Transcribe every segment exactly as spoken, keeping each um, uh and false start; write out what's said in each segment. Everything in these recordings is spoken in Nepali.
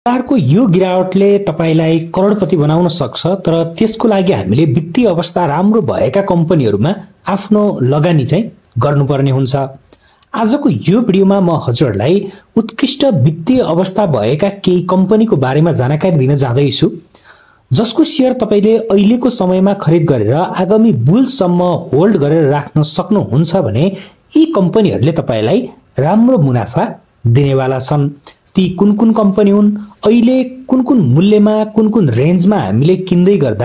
बजारको यो गिरावटले तपाईलाई करोडपति बनाउन सक्छ, तर त्यसको लागि हामीले वित्तीय अवस्था राम्रो भएका कम्पनीहरूमा आफ्नो लगानी चाहिँ गर्नुपर्ने हुन्छ। आजको यो भिडियोमा म हजुरलाई उत्कृष्ट वित्तीय अवस्था भएका केही कम्पनीको बारेमा जानकारी दिन जाँदैछु, जसको शेयर तपाईले अहिलेको समयमा खरिद गरेर आगामी बुलसम्म होल्ड गरेर राख्न सक्नुहुन्छ भने यी कम्पनीहरूले तपाईलाई राम्रो मुनाफा दिनेवाला छन्। ती कुन कुन कम्पनी हुन्, अहिले कुन कुन मूल्यमा कुन कुन रेन्जमा हामीले किन्दै गर्दा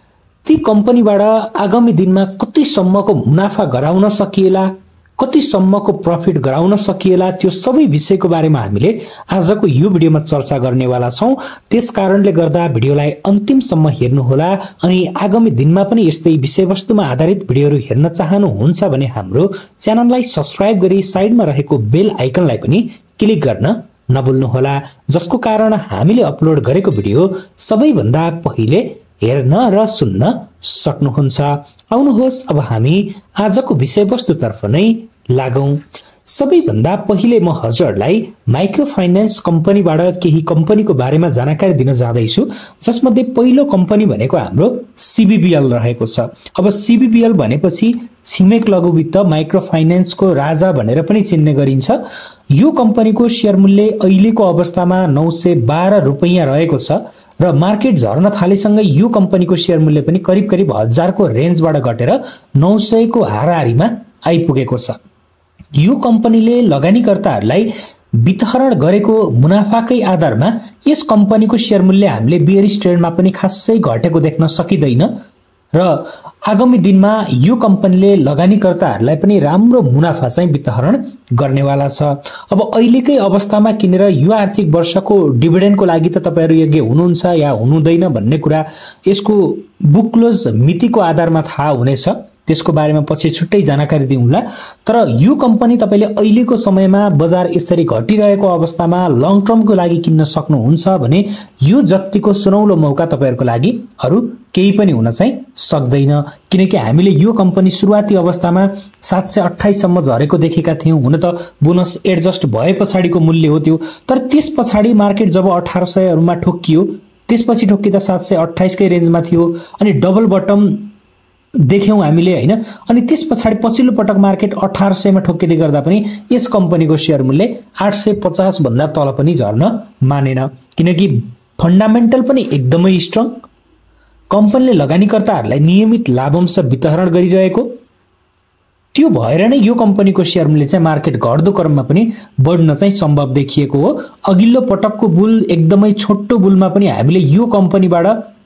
ती कम्पनीबाट आगामी दिनमा कतिसम्मको मुनाफा गराउन सकिएला, कतिसम्मको प्रफिट गराउन सकिएला, त्यो सबै विषयको बारेमा हामीले आजको यो भिडियोमा चर्चा गर्नेवाला छौं। त्यसकारणले गर्दा भिडियोलाई अन्तिमसम्म हेर्नुहोला अनि आगामी दिनमा पनि यस्तै विषयवस्तुमा आधारित भिडियोहरू हेर्न चाहनुहुन्छ भने हाम्रो च्यानललाई सब्स्क्राइब गरी साइडमा रहेको बेल आइकनलाई पनि क्लिक गर्न नभुल्नुहोला, जसको कारण हामीले अपलोड गरेको भिडियो सबैभन्दा पहिले हेर्न र सुन्न सक्नुहुन्छ। आउनुहोस् अब हामी आजको विषयवस्तुतर्फ नै लागौं। सबैभन्दा पहिले म हजुरलाई माइक्रो फाइनान्स कम्पनीबाट केही कम्पनीको बारेमा जानकारी दिन जाँदैछु, जसमध्ये पहिलो कम्पनी भनेको हाम्रो सीबीबीएल रहेको छ। अब सीबीबीएल भनेपछि छिमेक लघु वित्त माइक्रो फाइनान्सको राजा भनेर पनि चिन्ने गरिन्छ। यो कम्पनीको शेयर मूल्य अहिलेको अवस्थामा नौ सय बाह्र रुपैयाँ रहेको छ र मार्केट झर्न थालेसँगै यो कम्पनीको शेयर मूल्य पनि करिब करिब हजारको रेन्जबाट घटेर नौ सय को हाराहारीमा आइपुगेको छ। यो कम्पनीले लगानीकर्ताहरूलाई वितरण गरेको मुनाफाकै आधारमा यस कम्पनीको शेयर मूल्य हामीले बियरिश ट्रेडमा पनि खासै घटेको देख्न सकिँदैन र आगामी दिनमा यो कम्पनीले लगानीकर्ताहरूलाई पनि राम्रो मुनाफा चाहिँ वितरण गर्नेवाला छ। अब अहिलेकै अवस्थामा किनेर यो आर्थिक वर्षको डिभिडेन्डको लागि त तपाईहरु योग्य हुनुहुन्छ या हुनुहुँदैन भन्ने कुरा यसको बुक क्लोज मितिको आधारमा थाहा हुनेछ, त्यसको बारेमा पछि छुट्टै जानकारी दिउँला। तर यो कम्पनी तपाईले अहिलेको समयमा बजार यसरी घटिरहेको अवस्थामा लङ टर्मको लागि किन्न सक्नुहुन्छ भने यो जतिको सुनौलो मौका तपाईहरुको लागि अरु केही पनि हुन चाहिँ सक्दैन, किनकि हामीले यो कम्पनी सुरुवाती अवस्थामा सात सय अट्ठाइस सम्म झरेको देखेका थियौं। हुन त बोनस एडजस्ट भए पछाडीको मूल्य हो त्यो, तर त्यस पछाडी मार्केट जब अठार सय हरुमा ठोकियो, त्यसपछि ठोकिदा सात सय अट्ठाइस कै रेन्जमा थियो अनि डबल बटम देख्यौं हामीले हैन। अनि त्यस पछाडी पछिल्लो पटक मार्केट अठार सय मा ठोकिँदै गर्दा पनि यस कम्पनीको शेयर मूल्य आठ सय पचास भन्दा तल पनि झर्न मानेन, किनकि फन्डामेन्टल पनि एकदमै स्ट्रङ, कम्पनीले लगानीकर्ताहरूलाई नियमित लाभांश वितरण गरिरहेको, त्यो भएर नै यो कम्पनीको शेयर मूल्य चाहिँ मार्केट घट्दो क्रममा पनि बढ्न चाहिँ सम्भव देखिएको हो। अघिल्लो पटकको बुल एकदमै छोटो बुलमा पनि हामीले यो कम्पनीबाट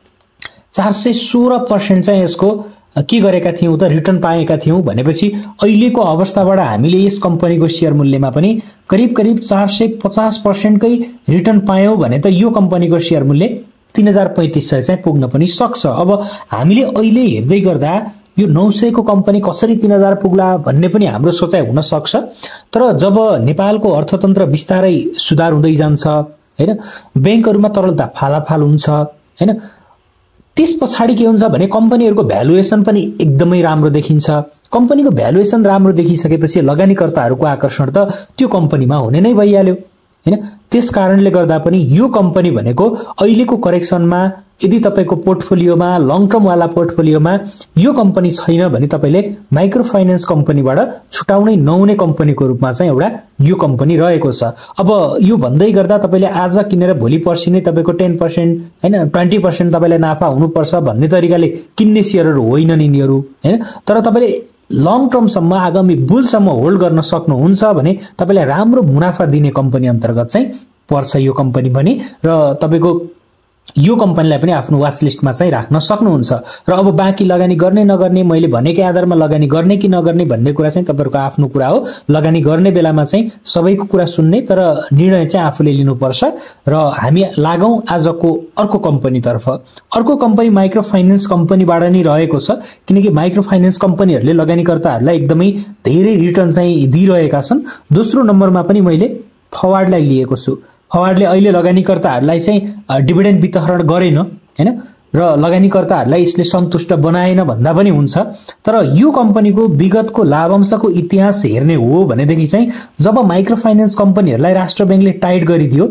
चार सय सोह्र पर्सेन्ट चाहिँ यसको के गरेका थियौं त रिटर्न पाएका थियौं भनेपछि अहिलेको अवस्थाबाट हामीले यस कम्पनीको शेयर मूल्यमा पनि करिब करिब चार सय पचास पर्सेन्ट कै रिटर्न पायौं भने त यो कम्पनीको शेयर मूल्य तीन हजार पैंतीस सय चाहिँ पुग्न पनि सक्छ। अब हामीले अहिले हेर्दै गर्दा यो नौ सय को कम्पनी कसरी तीन हजार पुग्ला भन्ने पनि हाम्रो सोचाइ हुन सक्छ, तर जब नेपालको अर्थतन्त्र बिस्तारै सुधार हुँदै जान्छ हैन, बैंकहरुमा तरलता फालाफाल हुन्छ हैन, त्यस पछाडी के हुन्छ भने कम्पनीहरुको भ्यालुएसन पनि एकदमै राम्रो देखिन्छ। कम्पनीको भ्यालुएसन राम्रो देखिसकेपछि लगानीकर्ताहरुको आकर्षण त त्यो कम्पनीमा हुने नै भइहाल्यो हैन। त्यस कारणले गर्दा पनि यो कम्पनी भनेको अहिलेको करेक्सनमा यदि तपाईको पोर्टफोलियोमा लङ टर्म वाला पोर्टफोलियोमा यो कम्पनी छैन भने तपाईले माइक्रो फाइनान्स कम्पनीबाट छुटाउनै नहुने कम्पनीको रूपमा चाहिँ एउटा यो कम्पनी रहेको छ। अब यो भन्दै गर्दा तपाईले आज किनेर भोलि पर्सि नै तपाईको दस पर्सेन्ट हैन बीस पर्सेन्ट तपाईलाई नाफा हुनुपर्छ भन्ने तरिकाले किन्ने शेयरहरु होइनन् यिनीहरु हैन, तर तपाईले लङ टर्म सम्म आगामी बुलसम्म होल्ड गर्न सक्नुहुन्छ भने तपाईलाई राम्रो मुनाफा दिने कम्पनी अन्तर्गत चाहिँ पर्छ यो कम्पनी पनि, र तपाईको यो कम्पनीलाई पनि आफ्नो वाच लिस्टमा चाहिँ राख्न सक्नुहुन्छ। र अब बाँकी लगानी गर्ने नगर्ने मैले भनेकै आधारमा लगानी गर्ने कि नगर्ने भन्ने कुरा चाहिँ तपाईहरुको आफ्नो कुरा हो। लगानी गर्ने बेलामा चाहिँ सबैको कुरा सुन्ने, तर निर्णय चाहिँ आफूले लिनुपर्छ। र हामी लागौं आजको अर्को कम्पनीतर्फ। अर्को कम्पनी माइक्रो फाइनान्स कम्पनीबाट नै रहेको छ, किनकि माइक्रो फाइनान्स कम्पनीहरूले लगानीकर्ताहरूलाई एकदमै धेरै रिटर्न चाहिँ दिइरहेका छन्। दोस्रो नम्बरमा पनि मैले फवार्डलाई लिएको छु। फवार्डले अहिले लगानीकर्ताहरूलाई चाहिँ डिभिडेन्ड वितरण गरेन हैन, र लगानीकर्ताहरूलाई यसले सन्तुष्ट बनाएन भन्दा पनि हुन्छ। तर यो कम्पनीको विगतको लाभांशको इतिहास हेर्ने हो भनेदेखि चाहिँ जब माइक्रो फाइनान्स कम्पनीहरूलाई राष्ट्र बैंकले टाइट गरिदियो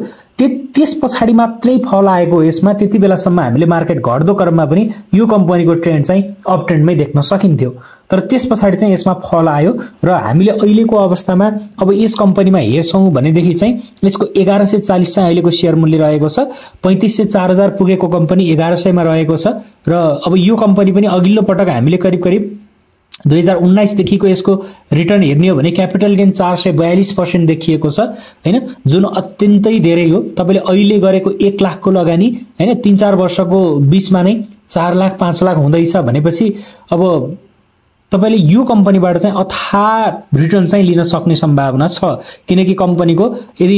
त्यस पछाडि मात्रै फल आएको यसमा त्यति बेलासम्म हामीले मार्केट घट्दो क्रममा पनि यो कम्पनीको ट्रेन्ड चाहिँ अप ट्रेन्डमै देख्न सकिन्थ्यो। तर त्यस पछाडि चाहिँ यसमा फल आयो र हामीले अहिलेको अवस्थामा अब यस कम्पनीमा हेर्छौँ भनेदेखि चाहिँ यसको एघार सय चालिस चाहिँ अहिलेको सेयर मूल्य रहेको छ। पैँतिस सय चार हजार पुगेको कम्पनी एघार सयमा रहेको छ र अब यो कम्पनी पनि अघिल्लो पटक हामीले करिब करिब दुई हजार उन्नाइसदेखिको यसको रिटर्न हेर्ने हो भने क्यापिटल गेन चार सय बयालिस पर्सेन्ट देखिएको छ होइन, जुन अत्यन्तै धेरै हो। तपाईँले अहिले गरेको एक लाखको लगानी होइन तिन चार वर्षको बिचमा नै चार लाख पाँच लाख हुँदैछ भनेपछि अब तपाईँले यो कम्पनीबाट चाहिँ अथाह रिटर्न चाहिँ लिन सक्ने सम्भावना छ। किनकि कम्पनीको यदि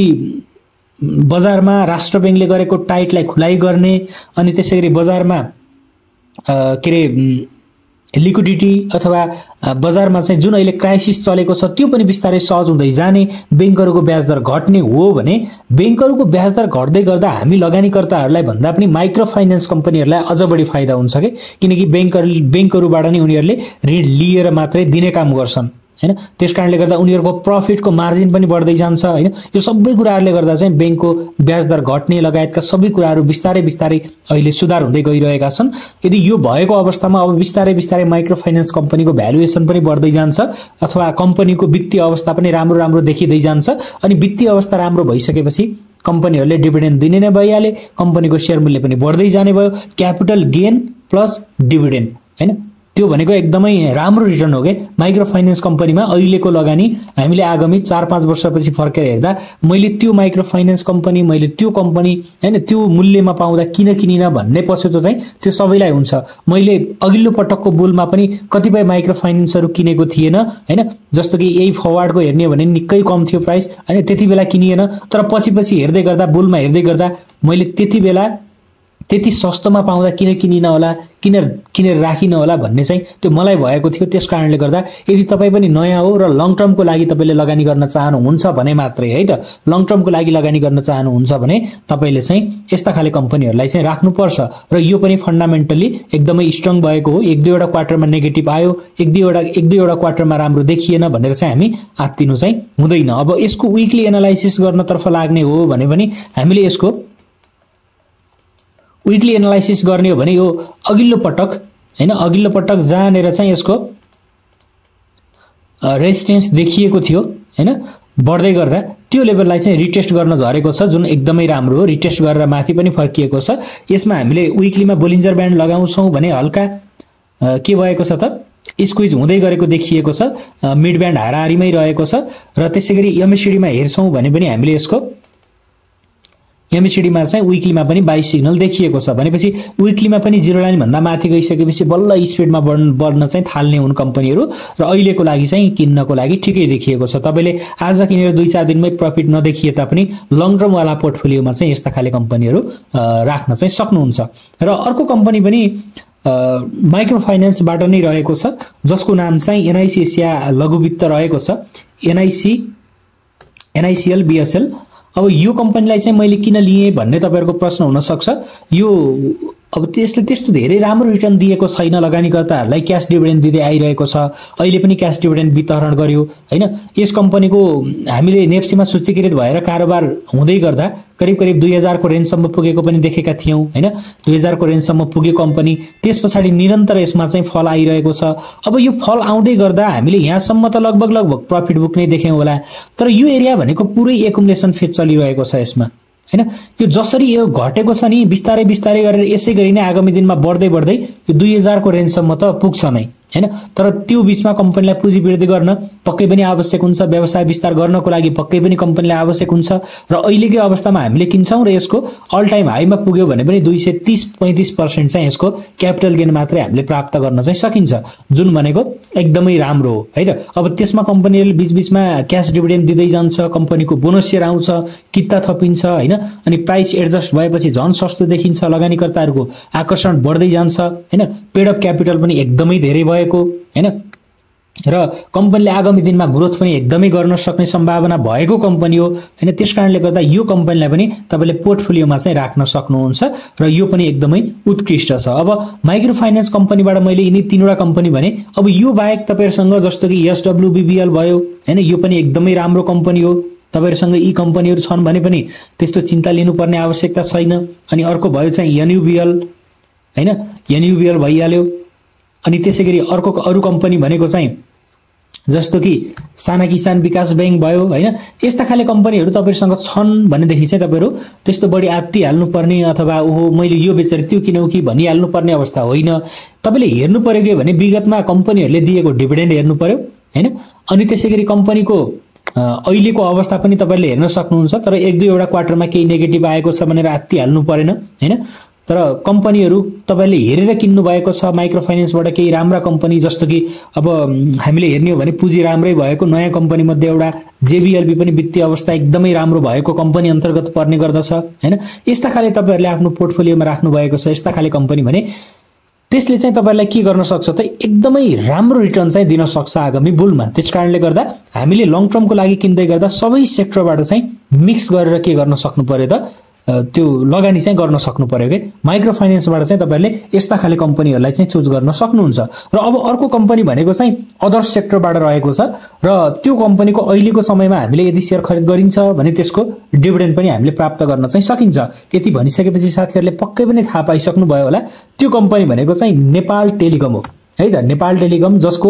बजारमा राष्ट्र ब्याङ्कले गरेको टाइटलाई खुलाइ गर्ने अनि त्यसै गरी बजारमा के अरे लिक्विडिटी अथवा बजारमा चाहिँ जुन अहिले क्राइसिस चलेको छ त्यो पनि बिस्तारै सहज हुँदै जाने, ब्याङ्कहरूको ब्याज दर घट्ने हो भने ब्याङ्कहरूको ब्याज दर घट्दै गर्दा हामी लगानीकर्ताहरूलाई भन्दा पनि माइक्रो फाइनेन्स कम्पनीहरूलाई अझ बढी फाइदा हुन्छ कि, किनकि ब्याङ्कहरू ब्याङ्कहरूबाट नै उनीहरूले ऋण लिएर मात्रै दिने काम गर्छन् हैन। त्यसकारणले गर्दा उनीहरूको प्रफिटको मार्जिन पनि बढ्दै जान्छ हैन। यो सबै कुराहरूले गर्दा चाहिँ ब्याङ्कको ब्याज दर घट्ने लगायतका सबै कुराहरू बिस्तारै बिस्तारै अहिले सुधार हुँदै गइरहेका छन्। यदि यो भएको अवस्थामा अब बिस्तारै बिस्तारै माइक्रो फाइनेन्स कम्पनीको भ्यालुएसन पनि बढ्दै जान्छ अथवा कम्पनीको वित्तीय अवस्था पनि राम्रो राम्रो देखिँदै जान्छ अनि वित्तीय अवस्था राम्रो भइसकेपछि कम्पनीहरूले डिभिडेन्ड दिने नै भइहाले, कम्पनीको सेयर मूल्य पनि बढ्दै जाने भयो। क्यापिटल गेन प्लस डिभिडेन्ड हैन, त्यो भनेको एकदमै राम्रो रिटर्न हो के। माइक्रो फाइनेन्स कम्पनीमा अहिलेको लगानी हामीले आगामी चार पाँच वर्षपछि फर्केर हेर्दा मैले त्यो माइक्रो फाइनेन्स कम्पनी मैले त्यो कम्पनी हैन त्यो मूल्यमा पाउँदा किन किनिन भन्ने पछुतो चाहिँ त्यो सबैलाई हुन्छ। मैले अघिल्लो पटकको बुलमा पनि कतिपय माइक्रो फाइनेन्सहरू किनेको थिएन हैन, जस्तो कि यही फरवार्डको हेर्ने हो भने निकै कम थियो प्राइस हैन, त्यति बेला किनिएन। तर पछि पछि हेर्दै गर्दा बुलमा हेर्दै गर्दा मैले त्यति बेला त्यति सस्तोमा पाउँदा किन किनिन होला, किन किनेर राखिन होला भन्ने चाहिँ त्यो मलाई भएको थियो। त्यस कारणले गर्दा यदि तपाईँ पनि नयाँ हो र लङ टर्मको लागि तपाईँले लगानी गर्न चाहनुहुन्छ भने मात्रै है त, लङ टर्मको लागि लगानी गर्न चाहनुहुन्छ भने तपाईँले चाहिँ यस्ता खाले कम्पनीहरूलाई चाहिँ राख्नुपर्छ। र यो पनि फन्डामेन्टली एकदमै स्ट्रङ भएको हो। एक दुईवटा क्वार्टरमा नेगेटिभ आयो, एक दुईवटा एक दुईवटा क्वार्टरमा राम्रो देखिएन भनेर चाहिँ हामी आत्तिनु चाहिँ हुँदैन। अब यसको विकली एनालाइसिस गर्नतर्फ लाग्ने हो भने पनि हामीले यसको विकली एनालाइसिस गर्ने हो भने यो अघिल्लो पटक हैन अघिल्लो पटक जहाँनेर चाहिँ यसको रेजिस्टेन्स देखिएको थियो हैन बढ्दै गर्दा त्यो लेभललाई चाहिँ रिटेस्ट गर्न झरेको छ, जुन एकदमै राम्रो हो। रिटेस्ट गरेर माथि पनि फर्किएको छ। यसमा हामीले विकलीमा बोलिन्जर ब्यान्ड लगाउँछौँ भने हल्का के भएको छ त स्क्विज हुँदै गरेको देखिएको छ, मिड ब्यान्ड हाराहारीमै रहेको छ। र त्यसैगरी एमएसिडीमा हेर्छौँ भने पनि हामीले यसको एमएसिडीमा चाहिँ विकलीमा पनि बाई सिग्नल देखिएको छ भनेपछि विकलीमा पनि जिरो लाइन भन्दा माथि गइसकेपछि बल्ल स्पिडमा बढ्न बढ्न चाहिँ थाल्ने हुन् कम्पनीहरू र अहिलेको लागि चाहिँ किन्नको लागि ठिकै देखिएको छ। तपाईले आज किनेर दुई चार दिनमै प्रफिट नदेखिए तापनि लङ टर्म वाला पोर्टफोलियोमा चाहिँ यस्ता खाले कम्पनीहरू राख्न चाहिँ सक्नुहुन्छ। र अर्को कम्पनी पनि माइक्रो फाइनेन्सबाट नै रहेको छ जसको नाम चाहिँ एनआईसी एसिया लघु वित्त रहेको छ, एनआईसी एनआईसीएल बीएसएल। अब यो कम्पनीलाई चाहिँ मैले किन लिएँ भन्ने तपाईहरुको प्रश्न हुन सक्छ। यो अब त्यसले त्यस्तो धेरै राम्रो रिटर्न दिएको छैन, लगानीकर्ताहरूलाई क्याश डिभिडेन्ड दिँदै आइरहेको छ, अहिले पनि क्याश डिभिडेन्ड वितरण गर्यो हैन। यस कम्पनीको हामीले नेप्सीमा सूचीकृत भएर कारोबार हुँदै गर्दा करिब करिब दुई हजार को रेन्जसम्म पुगेको पनि देखेका थियौं हैन। दुई हजार को रेन्जसम्म पुगेको कम्पनी त्यस पछाडि निरन्तर यसमा चाहिँ फल आइरहेको छ। अब यो फल आउँदै गर्दा हामीले यहाँसम्म त लगभग लगभग प्रफिट बुक्ने देख्यौं होला, तर यो एरिया भनेको पुरै एकुमुलेसन फेज चलिरहेको छ यसमा हैन। यो जसरी यो घटेको छ नि बिस्तारै बिस्तारै गरेर यसै गरी नै आगामी दिनमा बढ्दै बढ्दै यो दुई हजार को रेन्जसम्म त पुग्छ नै हैन। तर त्यो बीचमा कम्पनीलाई पुँजी वृद्धि गर्न पक्कै पनि आवश्यक हुन्छ, व्यवसाय विस्तार गर्नको लागि पक्कै पनि कम्पनीलाई आवश्यक हुन्छ। र अहिलेकै अवस्थामा हामीले किन्छौं र यसको अल टाइम हाईमा पुग्यो भने पनि दुई सय तीस पैंतीस पर्सेंट चाहिँ यसको क्यापिटल गेन मात्रै हामीले प्राप्त गर्न चाहिँ सकिन्छ, जुन भनेको एकदमै राम्रो हो है त। अब त्यसमा कम्पनीले बीचबीचमा क्याश डिभिडेन्ड दिँदै जान्छ, कम्पनीको बोनस शेयर आउँछ, किता थपिन्छ हैन, अनि प्राइस एडजस्ट भएपछि झन सस्तो देखिन्छ, लगानीकर्ताहरूको आकर्षण बढ्दै जान्छ हैन। पेड अफ क्यापिटल पनि एकदमै धेरै भएको हैन र कम्पनीले आगामी दिनमा ग्रोथ पनि एकदमै गर्न सक्ने सम्भावना भएको कम्पनी हो हैन। त्यसकारणले गर्दा यो कम्पनीलाई पनि तपाईले पोर्टफोलियोमा चाहिँ राख्न सक्नुहुन्छ र यो पनि एकदमै उत्कृष्ट छ। अब माइक्रो फाइनेन्स कम्पनीबाट मैले यिनी तीनवटा कम्पनी भने, अब यो बाहेक तपाईहरुसँग जस्तो कि एसडब्ल्यूबीबीएल भयो हैन, यो पनि एकदमै राम्रो कम्पनी हो तपाईहरुसँग यी कम्पनीहरु छन् भने पनि त्यस्तो चिन्ता लिनुपर्ने आवश्यकता छैन। अनि अर्को भयो चाहिँ एनयुबिएल हैन, एनयुबिएल भइहाल्यो। अनि त्यसैगरी अर्को अरु कम्पनी भनेको चाहिँ जस्तो कि साना किसान विकास बैंक भयो हैन। यस्ता खाले कम्पनीहरु तपाईहरुसँग छन् भनेदेखि चाहिँ तपाईहरु त्यस्तो बढी आत्ति हाल्नु पर्ने अथवा ओहो मैले यो बेचेर त्यो किनौ कि भनिहाल्नु पर्ने अवस्था होइन। तपाईले हेर्नु पर्यो के भने विगतमा कम्पनीहरुले दिएको डिभिडेन्ड हेर्नु पर्यो हैन। अनि त्यसैगरी कम्पनीको अहिलेको अवस्था पनि तपाईले हेर्न सक्नुहुन्छ। तर एक दुई वटा क्वार्टरमा केही नेगेटिभ आएको छ भनेर आत्ति हाल्नु परेन हैन। तर कम्पनीहरु तपाईले हेरेर किन्नु भएको छ माइक्रो फाइनान्सबाट केही राम्रा कम्पनी, जस्तो कि अब हामीले हेर्ने हो भने पुँजी राम्रै भएको नयाँ कम्पनी मध्ये एउटा जेबीएलबी पनि वित्तीय अवस्था एकदमै राम्रो भएको कम्पनी अन्तर्गत पर्ने गर्दछ हैन। यस्ता खाले तपाईहरुले आफ्नो पोर्टफोलियोमा राख्नु भएको छ यस्ता खाले कम्पनी भने त्यसले चाहिँ तपाईहरुलाई के गर्न सक्छ त एकदमै राम्रो रिटर्न चाहिँ दिन सक्छ आगामी बुलमा। त्यसकारणले गर्दा हामीले लङ टर्मको लागि किन्दै गर्दा सबै सेक्टरबाट चाहिँ मिक्स गरेर के गर्न सक्नु पर्यो त त्यो लगानी चाहिँ गर्न सक्नु पर्यो के। माइक्रो फाइनान्सबाट चाहिँ तपाईहरुले यस्ता खाले कम्पनीहरुलाई चाहिँ चुज गर्न सक्नुहुन्छ। र अब अर्को कम्पनी भनेको चाहिँ अदर सेक्टरबाट रहेको छ र त्यो कम्पनीको अहिलेको समयमा हामीले यदि शेयर खरिद गरिन्छ भने त्यसको डिभिडेन्ड पनि हामीले प्राप्त गर्न चाहिँ सकिन्छ। यति भनिसकेपछि साथीहरुले पक्कै पनि थाहा पाइसक्नु भयो होला त्यो कम्पनी भनेको चाहिँ नेपाल टेलिकम हो है त। नेपाल टेलिकम जसको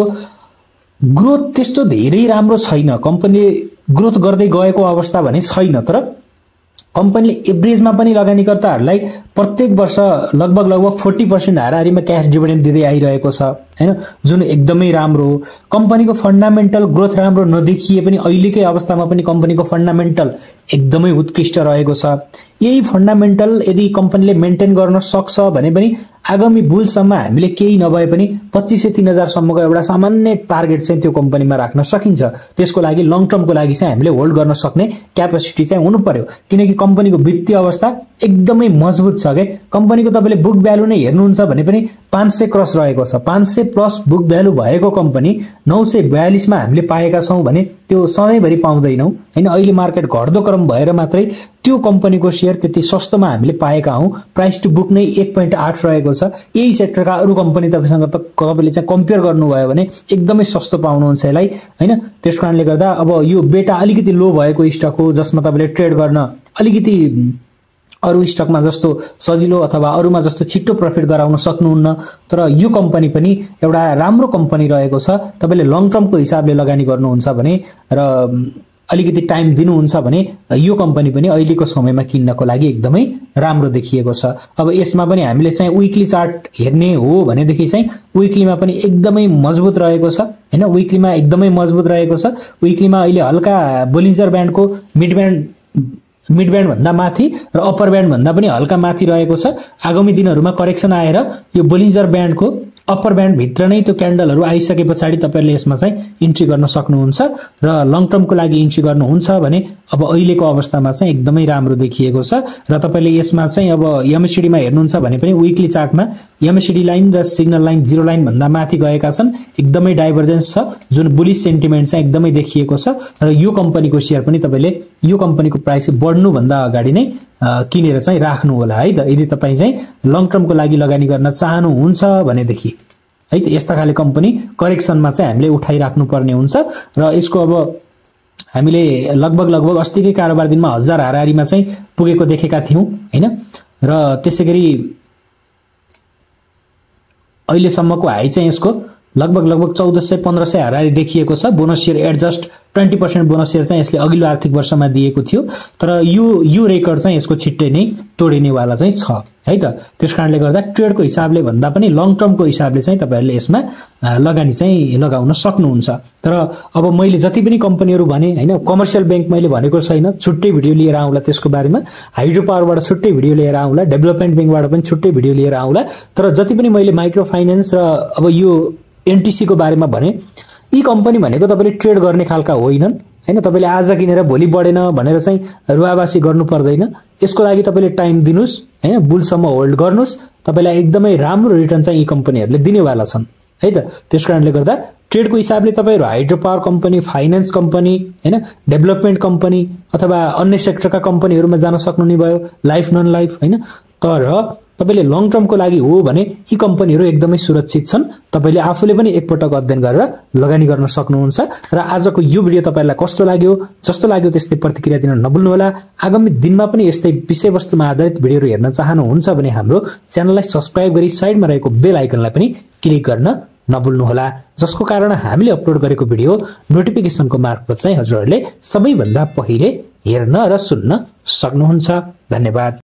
ग्रोथ त्यस्तो धेरै राम्रो छैन, कम्पनीले ग्रोथ गर्दै गएको अवस्था भने छैन। तर कम्पनीले एभरेजमा पनि लगानीकर्ताहरूलाई प्रत्येक वर्ष लगभग लगभग फोर्टी पर्सेंट हाराहारीमा क्याश डिभिडेन्ड दिँदै आइरहेको छ हैन, जुन एकदमै राम्रो हो। कम्पनीको फन्डामेन्टल ग्रोथ राम्रो नदेखिए पनि अहिलेकै अवस्थामा पनि कम्पनीको फन्डामेन्टल एकदमै उत्कृष्ट रहेको छ। यही फन्डामेन्टल यदि कम्पनीले मेन्टेन गर्न सक्छ भने पनि आगामी बुलसम्म हामीले केही नभए पनि पच्चीस सय तीन हजार सम्मको एउटा सामान्य टार्गेट चाहिँ त्यो कम्पनीमा राख्न सकिन्छ। त्यसको लागि लङ टर्मको लागि चाहिँ हामीले होल्ड गर्न सक्ने क्यापेसिटी चाहिँ हुनु पर्यो, किनकि कम्पनीको वित्तीय अवस्था एकदमै मजबुत छ के। कम्पनीको तपाईले बुक भ्यालु नै हेर्नुहुन्छ भने पनि पाँच सय क्रस रहेको छ। पाँच सय प्लस बुक भ्यालु भएको कम्पनी नौ सय बयालीस मा हामीले पाएका छौं भने त्यो सधैँभरि पाउँदैनौं हैन। अहिले मार्केट घट्दो क्रम भएर मात्रै त्यो कम्पनीको शेयर त्यति सस्तोमा हामीले पाएका हौं। प्राइस टु बुक नै एक दशमलव आठ रहेको छ। यही सेक्टरका अरु कम्पनी तपाईसँग त तपाईले चाहिँ कम्पेयर गर्नुभयो भने एकदमै सस्तो पाउनुहुन्छ यसलाई हैन। त्यसकारणले गर्दा अब यो बेटा अलिकति लो भएको स्टक हो जसमा तपाईले ट्रेड गर्न अलिकति अरु स्टकमा जस्तो सजिलो अथवा अरुमा जस्तो छिट्टो प्रफिट गराउन सक्नुहुन्न। तर यो कम्पनी पनि एउटा राम्रो कम्पनी रहेको छ। तपाईले लङ टर्मको हिसाबले लगानी गर्नुहुन्छ भने र अलिकति टाइम दिनुहुन्छ भने यो कम्पनी पनि अहिलेको समयमा किन्नको लागि एकदमै राम्रो देखिएको छ। अब यसमा पनि हामीले चाहिँ विकली चार्ट हेर्ने हो भनेदेखि चाहिँ विकलीमा पनि एकदमै मजबुत रहेको छ हैन। विकलीमा एकदमै मजबुत रहेको छ। विकलीमा अहिले हल्का बोलिन्जर ब्यान्डको मिड ब्यान्ड मिड ब्यान्ड भन्दा माथि र अप्पर ब्यान्ड भन्दा पनि हल्का माथि रहेको छ। आगामी दिनहरुमा करेक्सन आएर यो बोलिन्जर ब्यान्डको अप्पर ब्यान्ड भित्र नै त्यो क्यान्डलहरु आइसके पछाडी तपाईहरुले यसमा चाहिँ इन्ट्री गर्न सक्नुहुन्छ र लङ टर्मको लागि इन्ट्री गर्नुहुन्छ भने अब अहिलेको अवस्थामा चाहिँ एकदमै राम्रो देखिएको छ। र तपाईले यसमा चाहिँ अब एमएसिडी मा हेर्नुहुन्छ भने पनि विकली चार्टमा एमएसिडी लाइन र सिग्नल लाइन जीरो लाइन भन्दा माथि गएका छन्। एकदमै डाइभर्जेन्स छ जुन बुलिश सेन्टिमेन्ट चाहिँ एकदमै देखिएको छ। र यो कम्पनीको शेयर पनि तपाईले यो कम्पनीको प्राइस बढ्नु भन्दा अगाडि नै किनेर चाहिँ राख्नु होला है त, यदि तपाई चाहिँ लङ टर्मको लागि लगानी गर्न चाहनुहुन्छ भनेदेखि है त। यस्ता खाले कम्पनी करेक्सनमा चाहिँ हामीले उठाइराख्नु पर्ने हुन्छ। र यसको अब हामीले लगभग लगभग अस्तिकै कारोबार दिनमा हजार हाराहारीमा चाहिँ पुगेको देखेका थियौं हैन। र त्यसैगरी अहिलेसम्मको हाई चाहिँ यसको लगभग लगभग चौध सय पन्ध्र सय हाराहारी देखिएको छ। Bonus share adjust twenty percent bonus share चाहिँ यसले अघिल्लो आर्थिक वर्षमा दिएको थियो। तर यो यो रेकर्ड चाहिँ यसको छिट्टै नै तोडिनेवाला चाहिँ छ है त। त्यसकारणले गर्दा ट्रेडको हिसाबले भन्दा पनि लङ टर्मको हिसाबले चाहिँ तपाईहरुले यसमा लगानी चाहिँ लगाउन सक्नुहुन्छ। तर अब मैले जति पनि कम्पनीहरु भने हैन, कमर्शियल बैंक मैले भनेको छैन, छुट्टै भिडियो लिएर आउँला त्यसको बारेमा। हाइड्रो पावरबाट छुट्टै भिडियो लिएर आउँला, डेभलपमेन्ट बैंकबाट पनि छुट्टै भिडियो लिएर आउँला। तर जति पनि मैले माइक्रो फाइनान्स र अब यो एनटीसी को बारेमा भने यी कम्पनी भनेको तपाईले ट्रेड गर्ने खालका होइनन् हैन। तपाईले आज किनेर भोलि बढेन भनेर चाहिँ रुवाबासी गर्नु पर्दैन। यसको लागि तपाईले टाइम दिनुस् हैन, बुलसम्म होल्ड गर्नुस्। तपाईलाई एकदमै राम्रो रिटर्न चाहिँ यी कम्पनीहरुले दिनेवाला छन् है त। त्यसकारणले गर्दा ट्रेडको हिसाबले तपाईहरु hydro power company, finance company हैन, डेभलपमेन्ट कम्पनी अथवा अन्य सेक्टरका कम्पनीहरुमा जान सक्नु नि भयो, लाइफ नन लाइफ हैन। तर तपाईले लङ टर्मको लागि हो भने यी कम्पनीहरू एकदमै सुरक्षित छन्। तपाईले आफूले पनि एकपटक अध्ययन गरेर लगानी गर्न सक्नुहुन्छ। र आजको यो भिडियो तपाईलाई कस्तो लाग्यो, जस्तो लाग्यो त्यस्तै प्रतिक्रिया दिन नभुल्नु होला। आगामी दिनमा पनि यस्तै विषयवस्तुमा आधारित भिडियोहरू हेर्न चाहनुहुन्छ भने हाम्रो च्यानललाई सब्स्क्राइब गरी साइडमा रहेको बेल आइकनलाई पनि क्लिक गर्न नभुल्नु होला, जसको कारण हामीले अपलोड गरेको भिडियो नोटिफिकेसनको मार्फत चाहिँ हजुरहरूले सबैभन्दा पहिले हेर्न र सुन्न सक्नुहुन्छ। धन्यवाद।